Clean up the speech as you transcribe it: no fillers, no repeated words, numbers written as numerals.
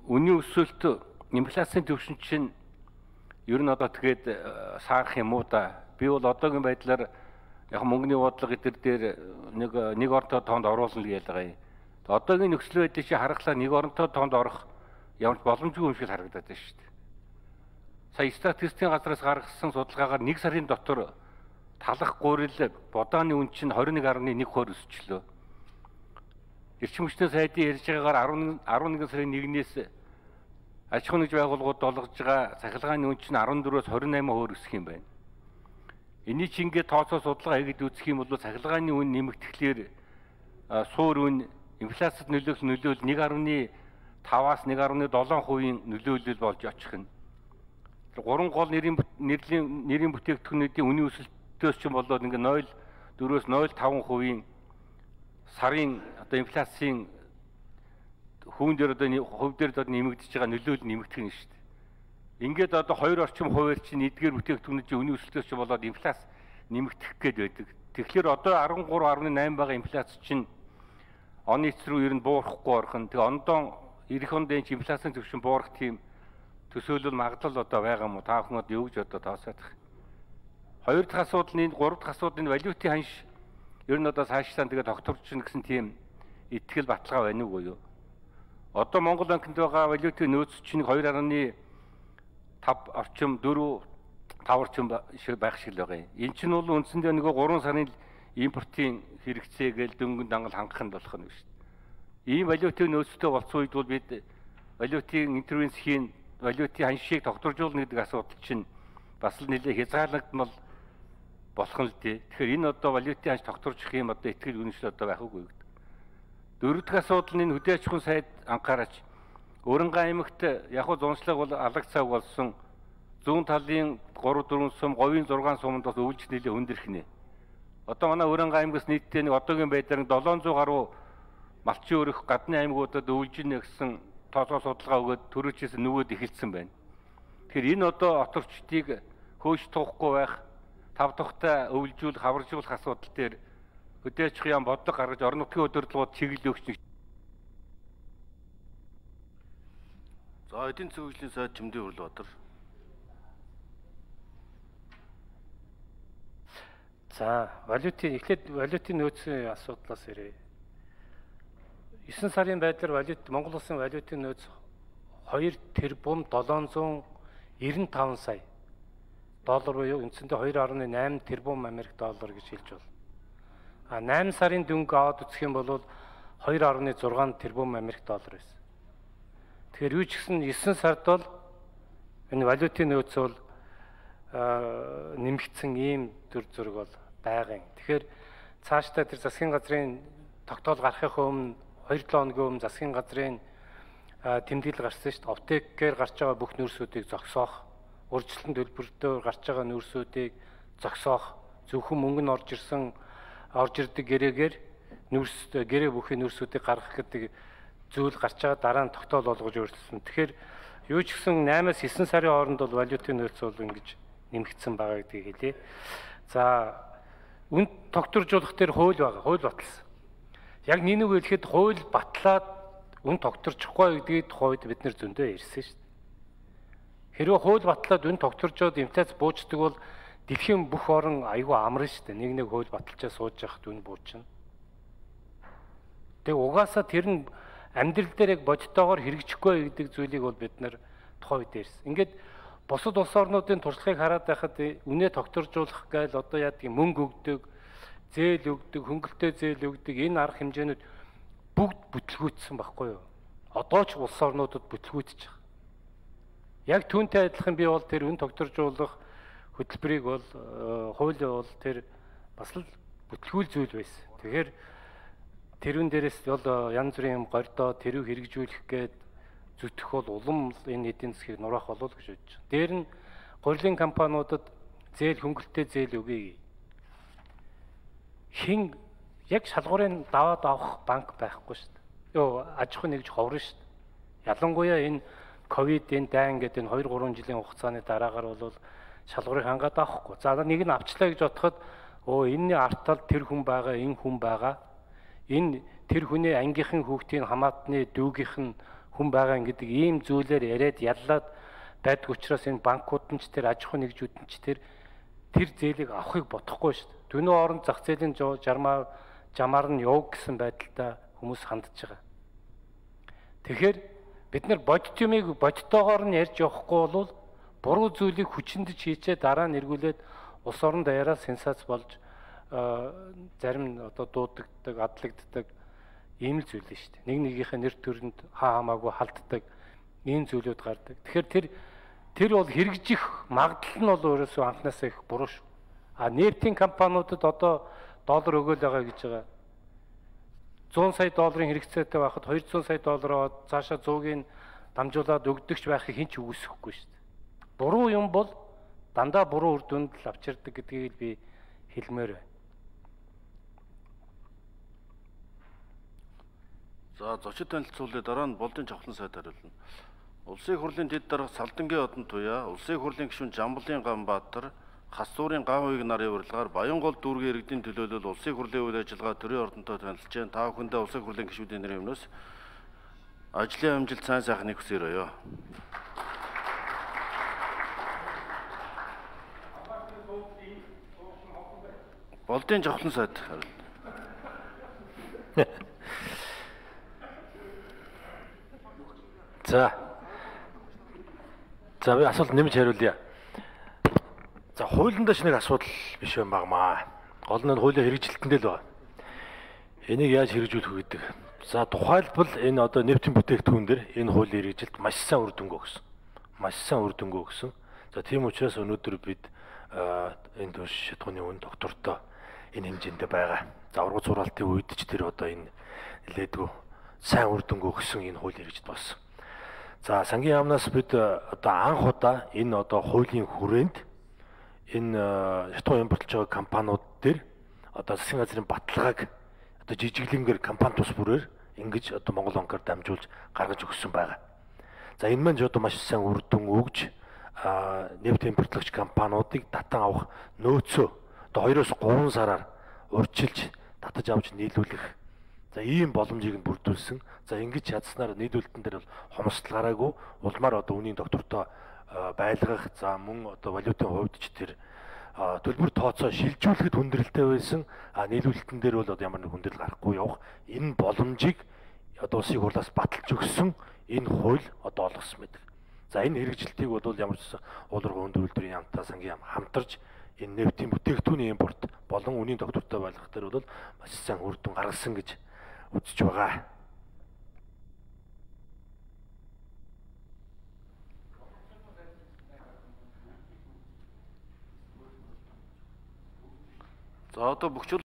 үнийн өсөлт инфляцийн түвшин чинь ер нь одоо тэгээд саарах юм уу да. Би бол одоогийн байдлаар яг мөнгөний бодлого эдгээр дээр нэг оронтой тоонд оруулна гэж байгаа юм. Одоогийн нөхцөл байдлыг чи харахлаа нэг оронтой тоонд орох ямар ч боломжгүй юм шиг харагдаад байна шүү дээ. Сая статистикийн газраас гаргасан судалгаагаар нэг сарын дотор талах гурил бодааны үн чинь 21.1% өсчлөө. Эрчим хүчний сайдын ярьж байгаагаар 11 сарын 1-ээс аж ахуйн нэгж байгууллагууд олгож байгаа цахилгааны үн чинь 14-өөс 28% өсөх юм байна. Энийг чи ингээд тооцоо судалгаа хийгээд үзэх юм бол цахилгааны үн нэмэгдэхлээр суур үн инфляцид нөлөөлөл 1.5-аас 1.7% нөлөөлөл болж очих нь. Гурван гол нэрийн бүтээгдэхүүнүүдийн үнийн өсөлтөөс ч болоод ингээд 0.4-өөс 0.5% сарын одоо инфляцийн хувь дээр одоо нэмэгдэж байгаа нөлөөлөл нэмэгдэх нь шүү дээ. Ингээд одоо 2 орчим хувиар чинь эдгээр бүтээгдэхүүнүүдийн үнийн өсөлтөөс ч болоод инфляц нэмэгдэх гээд байдаг. Тэгэхээр одоо 13.8 байгаа инфляц чинь оны эц рүү ер нь буурахгүй орох нь. Тэгээ ондоо эх ондын инфляцийн түвшин буурах тийм төсөөлөл магадлал одоо байгаа юм уу? Та бүхэн одоо юу гэж одоо тооцоод байна? Хоёр дахь асуудал нь, гурав дахь асуудал нь валютын ханш ер нь одоо цаашдаа тэгээ тогтворч чинь гэсэн тийм итгэл баталгаа байна уу юу? Одоо Монгол банкнд байгаа валютын нөөц чинь 2.5 орчим 4-5 орчим байх шиг л байгаа юм. Энэ чинь бол үндсэндээ нөгөө 3 сарын импортын хэрэгцээ гээл дөнгөн дангал хангах нь болох нь шүү дээ. Ийм валютын нөөцтэй болсон үед бол бид валютын интервенцхийн валютын ханшийг тогтворжуулна гэдэг асуудал чинь бас л нэлээд хязгаарлагдмал болох нь л дээ. Тэгэхээр энэ одоо валютын ханш тогтворчих юм одоо итгэл үнэмшил одоо байх үгүй гэдэг. Дөрөв дэх асуудал нь хөдөө аж ахуйн сайд анхаараач. Өрөнгө аймагт яг хуу зуншлага бол алаг цав болсон зүүн талын 3-4 сум, говийн 6 сумд бас өвлж нэлээд өндөрх нэ. Одоо манай Өрөнгө аймагаас нийтдээ нэг одоогийн байдлаар 700 гаруй малчин өрөх гадны аймагуудад өвлж ийнэ гэсэн тооцоо судалгаа өгөөд төрөөчөөс нөгөөд эхэлсэн байна. Тэгэхээр энэ одоо оторчдыг хөөж туухгүй байх, тав тухтай өвлжүүлэх, хаваржуулах асуудал дээр хөдөө аж ахуйн бодлого гаргаж орон нутгийн удирдлагууд чиглэл өгч. За эдийн засгийн хөгжлийн сайд Чимдийн Хүрлбаатар. За валютын нөөцийн асуудлаас ирээ. 9 сарын байдлаар Монгол улсын валютын нөөц 2 тэрбум 795 сая доллар буюу үндсэндээ 2.8 тэрбум Америк доллар гэж хэлж байна. 8 сарын дөнгө аваад үзэх юм бол 2.6 тэрбум Америк доллар байсан. Тэгэхээр юу ч гэсэн 9 сард бол энэ валютын нөөц бол нэмэгдсэн ийм төр зураг бол байгаа юм. Тэгэхээр цаашдаа тэр засгийн газрын тогтоол гарахын өмнө 2-7 хоногийн өмнө засгийн газрын тэмдэглэл гарсан шүү дээ. Оптекээр гарч байгаа бүх нөөцүүдийг зогсоох, урьдчилан төлбөртөөр гарч байгаа нөөцүүдийг зогсоох, зөвхөн мөнгө нь орж ирдэг гэрээгээр гэрээ бүхий нөөцүүдийг гаргах гэдэг зүйл гарч байгаа дараа нь тогтоол олгож өөрчлөсөн. Тэгэхээр юу ч гэсэн 8-аас 9 сарын хооронд бол валютын нөөц бол ингэж нэмэгдсэн байгаа гэдгийг хэлье. За үн тогтворжуулах дээр хууль байгаа, хууль баталсан. Яг нэг хэлэхэд хууль батлаад үн тогтворчихгүй гэдгийг тухайд бид нэр зөндөө ярьсан шүү дээ. Хэрвээ хууль батлаад үн тогтворжоод инфляц бууждаг бол дэлхийн бүх орн айгүй амарна шүү дээ. Нэг хууль баталчаа сууж яхад үн буучна. Тэг угаасаа тэр нь амьдрал дээр яг бодтойгоор хэрэгжихгүй гэдэг зүйлийг бол бид нэр тухайд ярьсан. Ингээд бусад улс орнуудын туршлагыг хараад байхад үнэ тогтворжуулах гээл одоо яадаг мөнгө өгдөг, зээл өгдөг, хөнгөлтэй зээл өгдөг энэ арга хэмжээнүүд бүгд бүтлгүүцсэн байхгүй юу? Одоо ч улс орнуудад бүтлгүүцэж байгаа. Яг түүнтэй адилхан би бол тэр үн тогтворжуулах хөтөлбөрийг бол хууль бол тэр бас л бүтлгүүл зүйл байсан. Тэгэхээр тэрүүн дээрээс бол янз бүрийн гордоо тэрүү хэрэгжүүлэх гээд зүтгэх бол улам энэ эдийн засгийг нураах болов гэж бодож байна. Дээр нь гурилын компаниудад зээл хөнгөлтэй зээл өгье. Хин яг шалгуурын даваад авах банк байхгүй шүү дээ. Йоо аж ахуй нэгж ховрон шүү дээ. Ялангуяа энэ ковид энэ дайн гэдэг энэ 2-3 жилийн хугацааны дараагаар бол шалгуурыг хангаад авахгүй. За нэг нь авчлаа гэж бодоход энэний артал тэр хүн байгаа, энэ хүн байгаа. Энэ тэр хүний ангийнхан хүүхдийн хамаатны дүүгийнх нь хүн байгаа гэдэг ийм зүйлээр яриад яллаад байдаг учраас энэ банкуд нь ч тэр аж ахуй нэгжүүд нь ч тэр зээлийг авахыг бодохгүй шүү дээ. Түүний оронд зах зээлийн жамаар нь яваг гэсэн байдалтай хүмүүс хандж байгаа. Тэгэхээр бид нар бодит юмыг бодитоогоор нь ярьж явахгүй бол буруу зүйлийг хүчиндж хийчээ дараа нь эргүүлээд улс орон даяараа сенсац болж зарим нь одоо дуудагддаг, адлагддаг ийм л зүйл нь шүү дээ. Нэг нэгийнхээ нэр төрөнд хамаагүй халддаг ийм зүйлүүд гардаг. Тэгэхээр тэр бол хэрэгжих магадлал нь бол өөрөөсөө анхнаасаа их буруу шүү. Нефтийн компаниудад одоо доллар өгөөл байгаа гэж байгаа. 100 сая долларын хэрэгцээтэй байхад 200 сая доллароо цаашаа 100-ыг дамжуулаад өгдөгч байхыг хэн ч үгүйсэхгүй шүү дээ. Буруу юм бол дандаа буруу үр дүнд л авчирдаг гэдгийг би хэлмээр байна. За зочид танилцуулъя, дараа нь Болдын Жавхлан сайд хариулна. Улсын их хурлын дэд дарга Салдангийн одон туяа, Улсын их хурлын гишүүн Жамбулын Ганбаатар, Хасуурын Ганхойг нарын урилгаар Баянгол дүүргийн иргэдийн төлөөлөл Улсын их хурлын үйл ажиллагаа төрийн ордонтой танилцж байна. Та бүхэндээ Улсын их хурлын гишүүдийн нэрийн өмнөөс ажлын амжилт сайн сайхныг хүсье. Болдын Жавхлан сайд хариулна. За би асуулт нэмж хариулъя. За хуулиндаа ч нэг асуудал биш юм багмаа. Гол нь хуулийн хэрэгжилтэндээ л байна. Энийг яаж хэрэгжүүлэх вэ гэдэг. За тухайлбал энэ одоо нефтийн бүтээгдэхүүн дээр энэ хуулийн хэрэгжилт маш сайн үр дүнгээ өгсөн. Маш сайн үр дүнгээ өгсөн. За тийм учраас өнөөдөр бид энэ турш шатхууны үн доктортой энэ хэмжээндээ байгаа. За ургац сургаалтын үед ч тэр одоо энэ нэлээдгүй сайн үр дүнгээ өгсөн энэ хуулийн хэрэгжилт болсон. За сангийн яамнаас бид одоо анх удаа энэ одоо хуулийн хүрээнд энэ шатхуун импортлж байгаа компаниуд дээр одоо засгийн газрын баталгааг одоо жижиглэнгээр компани тус бүрээр ингэж одоо Монгол банкаар дамжуулж гаргаж өгсөн байгаа. За энэ маань ч одоо маш сайн үр дүн өгж нефт импортлагч компаниудыг татан авах нөөцөө одоо 2-3 сараар урьдчилж татаж авч нийлүүлэх за ийм боломжийг нь бүрдүүлсэн. За ингэж чадсанаар нийлүүлэлтэн дээр бол хомсдол гараагүй. Улмаар одоо үнийн доктортой байлгах за мөн одоо валютын хувьд ч тэр төлбөр тооцоо шилжүүлэхэд хүндрэлтэй байсан. Нийлүүлэлтэн дээр бол одоо ямар нэг хүндрэл гарахгүй явах энэ боломжийг одоо улсын хурлаас баталж өгсөн энэ хууль одоо олгосон байдаг. За энэ хэрэгжилтийг бол ямар ч уулуурга хүндрэлтийн яамтай сангийн яам хамтарч энэ нефтийн бүтээгдэхүүний импорт болон үнийн доктортой байлгах дээр бол маш сайн үр дүн гаргасан гэж үзэж байгаа. За одоо бүх